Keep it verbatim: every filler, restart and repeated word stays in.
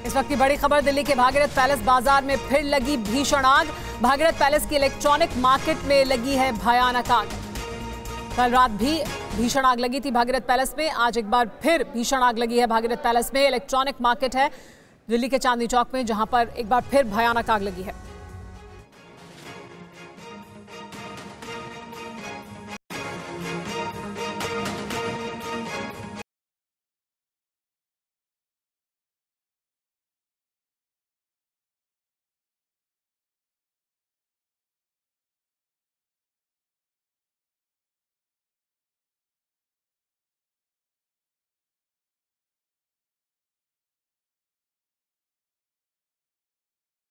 इस वक्त की बड़ी खबर दिल्ली के भागीरथ पैलेस बाजार में फिर लगी भीषण आग। भागीरथ पैलेस की इलेक्ट्रॉनिक मार्केट में लगी है भयानक आग। कल रात भी भीषण आग लगी थी भागीरथ पैलेस में, आज एक बार फिर भीषण आग लगी है भागीरथ पैलेस में। इलेक्ट्रॉनिक मार्केट है दिल्ली के चांदनी चौक में, जहां पर एक बार फिर भयानक आग लगी है।